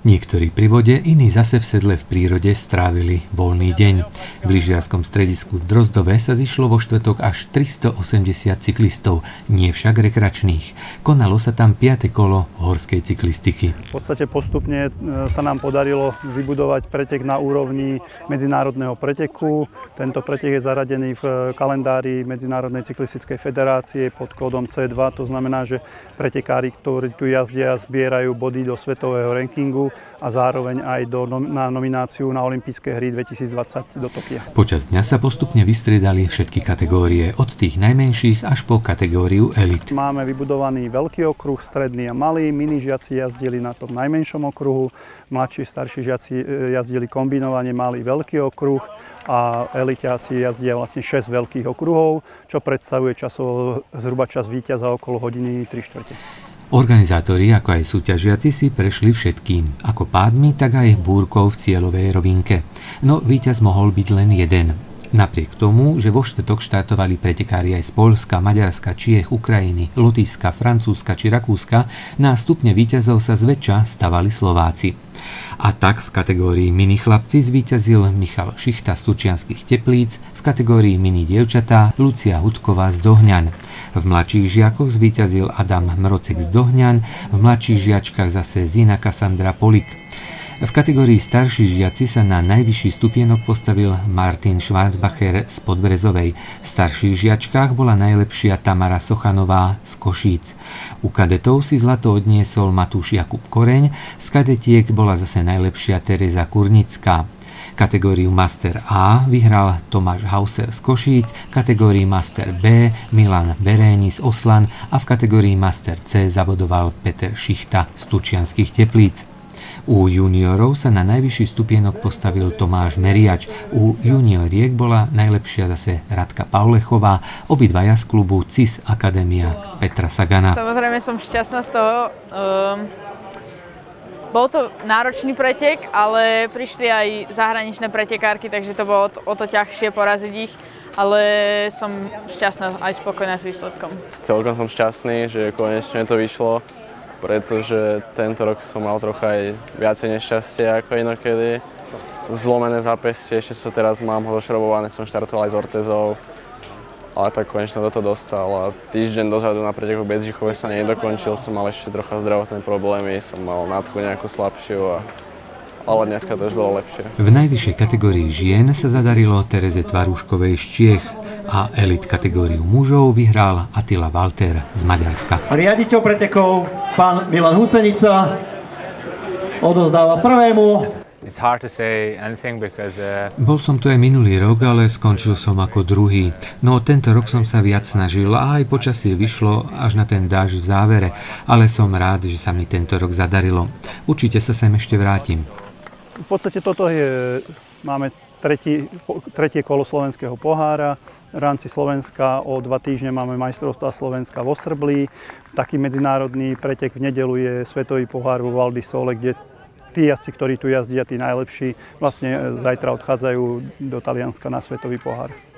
Niektorí pri vode, iní zase v sedle v prírode strávili voľný deň. V lyžiarskom stredisku v Drozdove sa zišlo vo štvrtok až 380 cyklistov, nie však rekreačných. Konalo sa tam 5. kolo horskej cyklistiky. V podstate postupne sa nám podarilo vybudovať pretek na úrovni medzinárodného preteku. Tento pretek je zaradený v kalendári Medzinárodnej cyklistickej federácie pod kódom C2. To znamená, že pretekári, ktorí tu jazdia, zbierajú body do svetového rankingu a zároveň aj na nomináciu na olympijské hry 2020 do Tokia. Počas dňa sa postupne vystriedali všetky kategórie, od tých najmenších až po kategóriu elit. Máme vybudovaný veľký okruh, stredný a malý, mini žiaci jazdili na tom najmenšom okruhu, mladší, starší žiaci jazdili kombinovane malý, veľký okruh a eliťáci jazdia vlastne 6 veľkých okruhov, čo predstavuje časovo zhruba čas víťaza okolo hodiny 3/4. Organizátori, ako aj súťažiaci, si prešli všetkým, ako pádmi, tak aj búrkou v cieľovej rovinke. No víťaz mohol byť len jeden. Napriek tomu, že vo štvrtok štartovali pretekári aj z Poľska, Maďarska, Čiech, Ukrajiny, Lotyšska, Francúzska či Rakúska, na stupne víťazov sa zväčša stavali Slováci. A tak v kategórii mini chlapci zvíťazil Michal Šichta z Turčianskych Teplíc, v kategórii mini dievčatá Lucia Hudková z Dohňan. V mladších žiakoch zvíťazil Adam Mrocek z Dohňan, v mladších žiačkách zase Zina Kassandra Polik. V kategórii starší žiaci sa na najvyšší stupienok postavil Martin Schwarzbacher z Podbrezovej. V starších žiačkách bola najlepšia Tamara Sochanová z Košíc. U kadetov si zlato odniesol Matúš Jakub Koreň, z kadetiek bola zase najlepšia Tereza Kurnická. Kategóriu Master A vyhral Tomáš Hauser z Košíc, kategórii Master B Milan Beréni z Oslan a v kategórii Master C zabodoval Peter Šichta z Turčianskych Teplíc. U juniorov sa na najvyšší stupienok postavil Tomáš Meriač. U junioriek bola najlepšia zase Radka Paulechová, obidvaja z klubu CIS Akadémia Petra Sagana. Samozrejme som šťastná z toho. Bol to náročný pretek, ale prišli aj zahraničné pretekárky, takže to bolo o to ťažšie poraziť ich. Ale som šťastná aj spokojná s výsledkom. Celkom som šťastný, že konečne to vyšlo, pretože tento rok som mal trocha aj viacej nešťastia ako inokedy. Zlomené zápestie, ešte so teraz mám ho došrobované, som štartoval aj s ortezou, ale tak konečne do toho dostal a týždeň dozadu na preteku v Bedřichove sa nedokončil, som mal ešte trocha zdravotné problémy, som mal nádchu nejakú slabšiu, ale dneska to už bolo lepšie. V najvyššej kategórii žien sa zadarilo Tereze Tvarúškovej z Čiech a elit kategóriu mužov vyhral Attila Walter z Maďarska. Riaditeľ pretekov, pán Milan Husenica, odozdáva prvému. Bol som tu aj minulý rok, ale skončil som ako druhý. No tento rok som sa viac snažil a aj počasie vyšlo až na ten dážď v závere, ale som rád, že sa mi tento rok zadarilo. Určite sa sem ešte vrátim. V podstate máme tretie kolo slovenského pohára. V rámci Slovenska o 2 týždne máme majstrovstvá Slovenska vo Srblí. Taký medzinárodný pretek v nedeľu je svetový pohár vo Val di Sole, kde tí jazdci, ktorí tu jazdia, tí najlepší, vlastne zajtra odchádzajú do Talianska na svetový pohár.